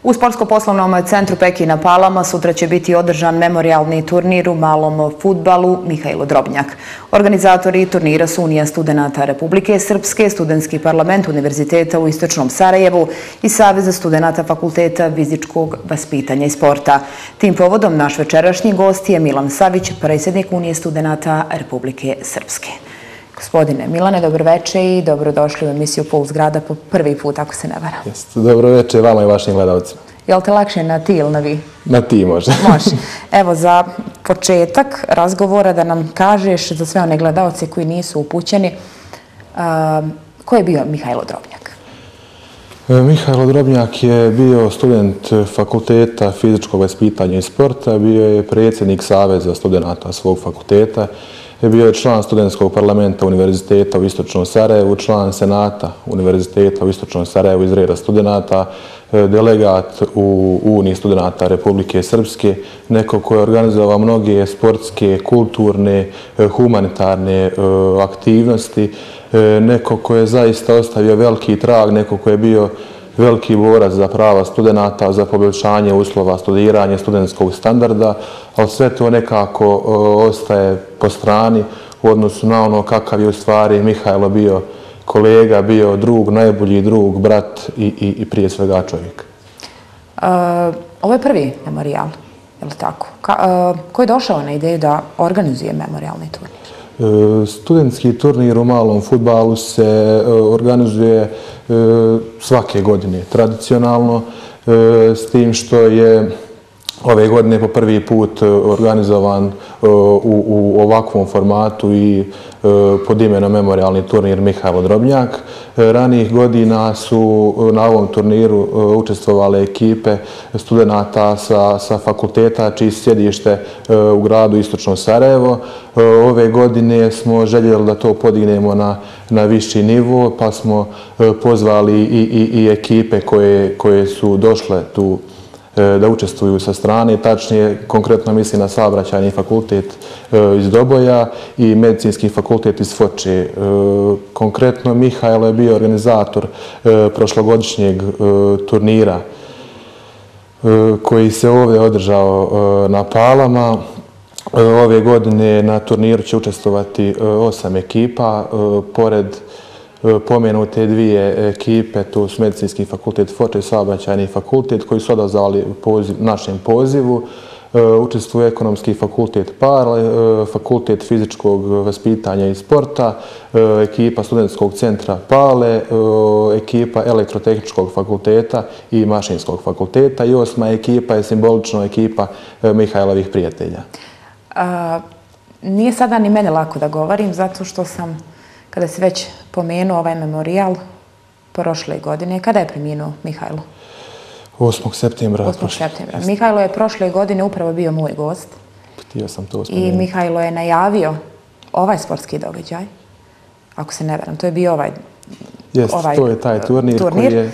U Sportsko-poslovnom centru Peki na Palama sutra će biti održan memorijalni turnir u malom fudbalu Mihajlo Drobnjak. Organizatori turnira su Unija studenata Republike Srpske, Studentski parlament Univerziteta u Istočnom Sarajevu i Savez studenata Fakulteta fizičkog vaspitanja i sporta. Tim povodom naš večerašnji gost je Milan Savić, predsjednik Unije studenata Republike Srpske. Gospodine Milane, dobroveče i dobrodošli u emisiju Puls grada po prvi put, ako se ne varam. Dobroveče vama i vašim gledalcima. Je li te lakše na ti ili na vi? Na ti može. Može. Evo, za početak razgovora da nam kažeš za sve one gledalce koji nisu upućeni, ko je bio Mihajlo Drobnjak? Mihajlo Drobnjak je bio student Fakulteta fizičkog vaspitanja i sporta, bio je predsjednik Saveza studenata svog fakulteta, bio je član Studentskog parlamenta Univerziteta u Istočnom Sarajevu, član Senata Univerziteta u Istočnom Sarajevu iz reda studenata, delegat u Uniji studenata Republike Srpske, neko ko je organizovao mnoge sportske, kulturne, humanitarne aktivnosti, neko ko je zaista ostavio veliki trag, neko ko je bio veliki borac za prava studenata, za poboljšanje uslova studiranja, studentskog standarda, ali sve to nekako ostaje po strani u odnosu na ono kakav je u stvari Mihajlo bio kolega, bio drug, najbolji drug, brat i prije svega čovjek. Ovo je prvi memorijal, je li tako? Ko je došao na ideju da organizuje memorijalni turnir? Studentski turnir u malom fudbalu se organizuje svake godine tradicionalno, s tim što je ove godine po prvi put organizovan u ovakvom formatu i pod imenom memorijalni turnir Mihajlo Drobnjak. Ranijih godina su na ovom turniru učestvovale ekipe studenata sa fakulteta čiji sjedište u gradu Istočno Sarajevo. Ove godine smo željeli da to podignemo na viši nivo, pa smo pozvali i ekipe koje su došle tu da učestvuju sa strane, tačnije konkretno mislim na Saobraćajni fakultet iz Doboja i Medicinski fakultet iz Foče. Konkretno Mihajlo je bio organizator prošlogodišnjeg turnira koji se ovdje održao na Palama. Ove godine na turniru će učestvovati 8 ekipa, pored pomenute dvije ekipe, to su Medicinski fakultet Foče i Saobraćajni fakultet, koji su odazvali našem pozivu. Učestvuje Ekonomski fakultet Parle, Fakultet fizičkog vaspitanja i sporta, ekipa Studentskog centra Pale, ekipa Elektrotehničkog fakulteta i Mašinskog fakulteta i 8. ekipa je simbolično ekipa Mihajlovih prijatelja. Nije sada ni mene lako da govorim, zato što sam, kada se već pomenuo ovaj memorijal prošle godine, kada je preminuo Mihajlo? 8. septembra. 8. septembra. Mihajlo je prošle godine upravo bio moj gost. Htio sam to spomenuti. I Mihajlo je najavio ovaj sportski događaj. Ako se ne varam, to je bio ovaj to je taj turnir koji je...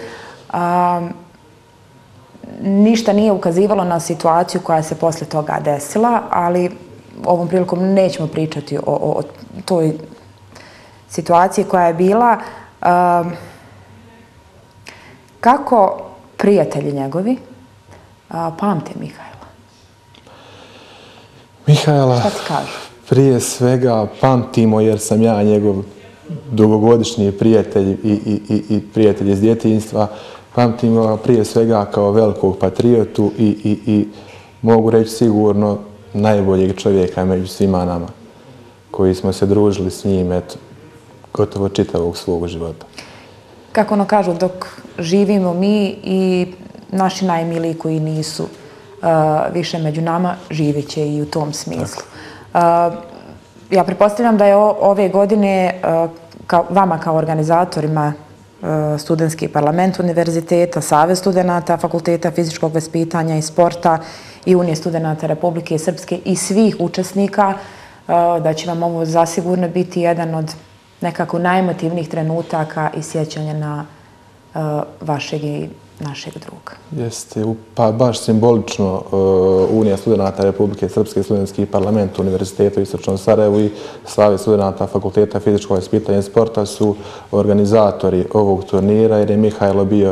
Ništa nije ukazivalo na situaciju koja se posle toga desila, ali ovom prilikom nećemo pričati o toj situaciji koja je bila. Kako prijatelji njegovi pamte Mihajla? Mihajla, šta ti kažu? Prije svega pamtimo jer sam ja njegov dugogodišnji prijatelj i prijatelj iz djetinjstva. Pamtimo prije svega kao velikog patriotu i mogu reći sigurno najboljeg čovjeka među svima nama koji smo se družili s njim gotovo čitavog svog života. Kako ono kažu, dok živimo mi i naši najmiliji koji nisu više među nama, živjet će i u tom smislu. Ja pretpostavljam da je ove godine vama kao organizatorima Studentski parlament Univerziteta, Savez studenata Fakulteta fizičkog vaspitanja i sporta i Unije studenata Republike Srpske i svih učesnika, da će vam ovo zasigurno biti jedan od nekako najemotivnijih trenutaka i sjećanja na vašeg i našeg druga. Jeste, pa baš simbolično Unija studenata Republike Srpske, Studentski parlament Univerziteta u Istočnom Sarajevu i Savez studenata Fakulteta fizičkog vaspitanja i sporta su organizatori ovog turnira jer je Mihajlo bio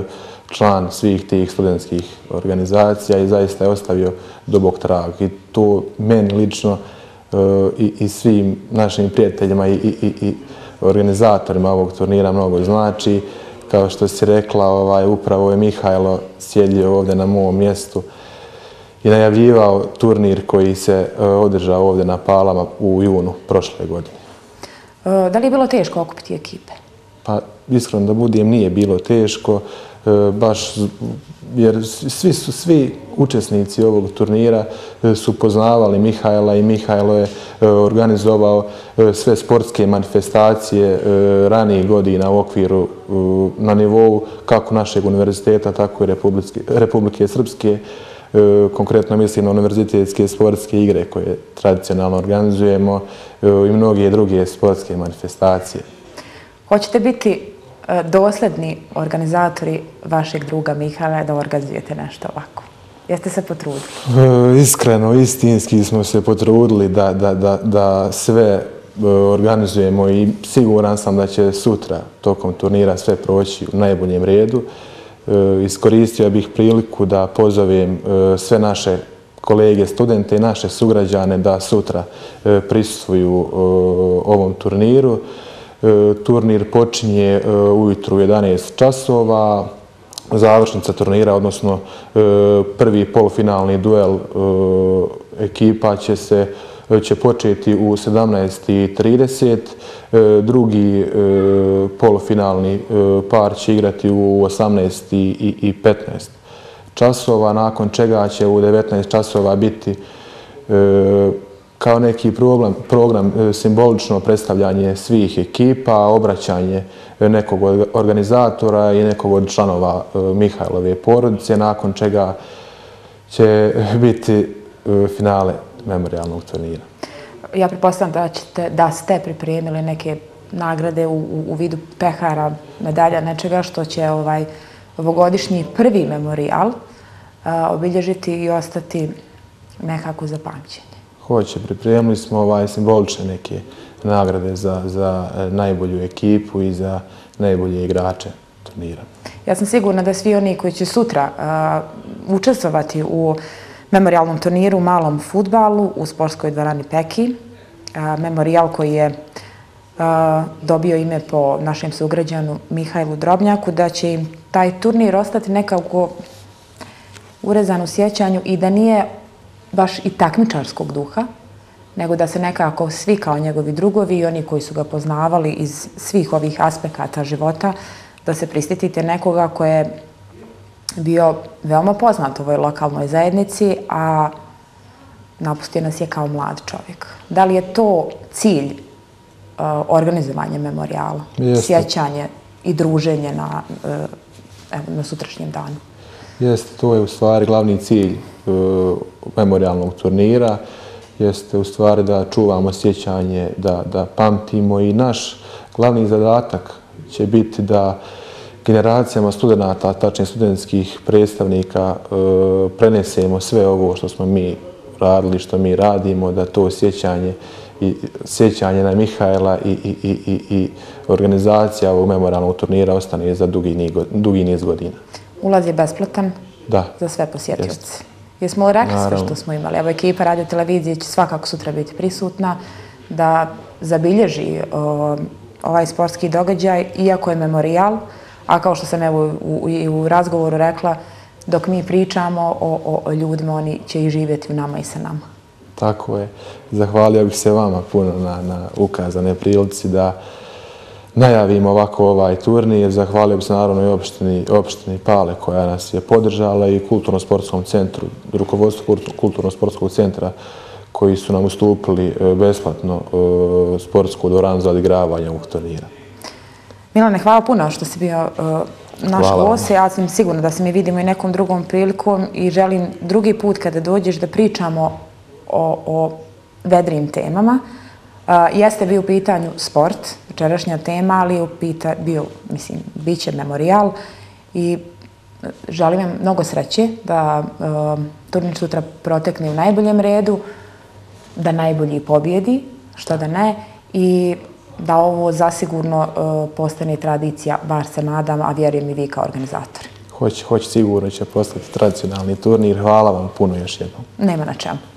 član svih tih studentskih organizacija i zaista je ostavio dubok trag. I to meni lično i svim našim prijateljima i organizatorima ovog turnira mnogo znači. Kao što si rekla, upravo je Mihajlo sjedio ovdje na mom mjestu i najavljivao turnir koji se održao ovdje na Palama u junu prošle godine. Da li je bilo teško okupiti ekipe? Pa iskreno da budem, nije bilo teško, baš jer svi učesnici ovog turnira su poznavali Mihajla i Mihajlo je organizovao sve sportske manifestacije ranijih godina u okviru na nivou kako našeg univerziteta, tako i Republike Srpske. Konkretno mislim na univerzitetske sportske igre koje tradicionalno organizujemo i mnoge druge sportske manifestacije. Hoćete biti dosledni organizatori vašeg druga Mihajla da organizujete nešto ovako? Jeste se potrudili? Iskreno, istinski smo se potrudili da sve organizujemo i siguran sam da će sutra tokom turnira sve proći u najboljem redu. Iskoristio bih priliku da pozovem sve naše kolege, studente i naše sugrađane da sutra prisustvuju ovom turniru. Turnir počinje ujutru u 11 časova. Završnica turnira, odnosno prvi polufinalni duel ekipa će početi u 17:30. Drugi polufinalni par će igrati u 18:15 časova, nakon čega će u 19 časova biti kao neki program simbolično predstavljanje svih ekipa, obraćanje nekog organizatora i nekog od članova Mihajlove porodice, nakon čega će biti finale memorijalnog turnira. Ja pretpostavljam da ste pripremili neke nagrade u vidu pehara, medalja, nečega što će ovogodišnji prvi memorijal obilježiti i ostati nekako za pamćenje. Hoće, pripremili smo simbolične neke nagrade za najbolju ekipu i za najbolje igrače turnira. Ja sam sigurna da svi oni koji će sutra učestvovati u memorijalnom turniru u malom fudbalu u sportskoj dvorani Peki, memorijal koji je dobio ime po našem sugrađanu Mihajlu Drobnjaku, da će im taj turnir ostati nekako urezan u sjećanju i da nije baš i takmičarskog duha, nego da se nekako svi kao njegovi drugovi i oni koji su ga poznavali iz svih ovih aspekata života, da se prisjetite nekoga ko je bio veoma poznat u ovoj lokalnoj zajednici, a napustio nas je kao mlad čovjek. Da li je to cilj organizovanja memorijala? Sjećanje i druženje na sutrašnjem danu? Jeste, to je u stvari glavni cilj memorijalnog turnira. Jeste u stvari da čuvamo sjećanje, da pamtimo i naš glavni zadatak će biti da generacijama studenata, tačnije studentskih predstavnika, prenesemo sve ovo što smo mi radili, što mi radimo, da to sjećanje na Mihajla i organizacija ovog memorijalnog turnira ostane za dugi niz godina. Ulaz je besplatan za sve posjetioce. Jesmo li rekli sve što smo imali? Evo, ekipa Radio Televizije će svakako sutra biti prisutna da zabilježi ovaj sportski događaj, iako je memorijal, a kao što sam evo i u razgovoru rekla, dok mi pričamo o ljudima, oni će i živjeti u nama i sa nama. Tako je. Zahvalio bih se vama puno na ukazane prilici da najavimo ovako ovaj turnir. Zahvalio bih se naravno i opštini Pale koja nas je podržala i Kulturno-sportskom centru, rukovodstvu Kulturno-sportskog centra koji su nam ustupili besplatno sportsku dvoranu za odigravanje ovog turnira. Milane, hvala puno što si bio naš gost. Ja sam sigurna da se mi vidimo i nekom drugom prilikom i želim drugi put kada dođeš da pričamo o vedrim temama. Jeste bio u pitanju sport, večerašnja tema, ali bit će memorijal i želim vam mnogo sreće da turnir sutra protekne u najboljem redu, da najbolji pobjedi, što da ne, i da ovo zasigurno postane tradicija, bar se nadam, a vjerujem i vi kao organizatori. Hoće, sigurno će postati tradicionalni turnir. Hvala vam puno još jednom. Nema na čemu.